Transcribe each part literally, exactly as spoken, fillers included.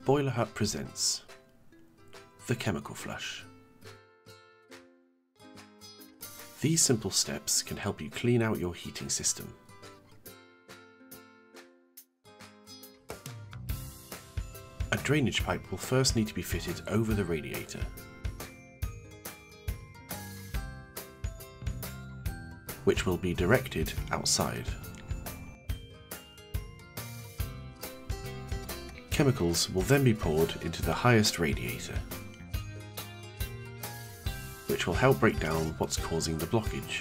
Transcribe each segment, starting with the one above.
Boiler Hut presents the chemical flush. These simple steps can help you clean out your heating system. A drainage pipe will first need to be fitted over the radiator. Which will be directed outside. Chemicals will then be poured into the highest radiator, which will help break down what's causing the blockage.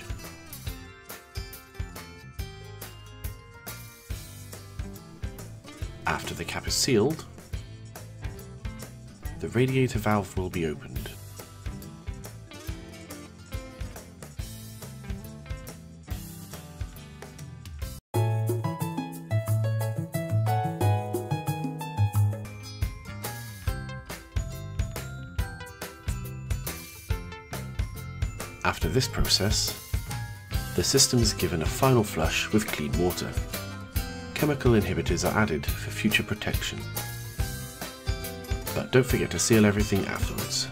After the cap is sealed, the radiator valve will be opened. After this process, the system is given a final flush with clean water. Chemical inhibitors are added for future protection. But don't forget to seal everything afterwards.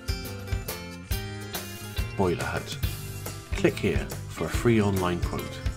Boiler Hut. Click here for a free online quote.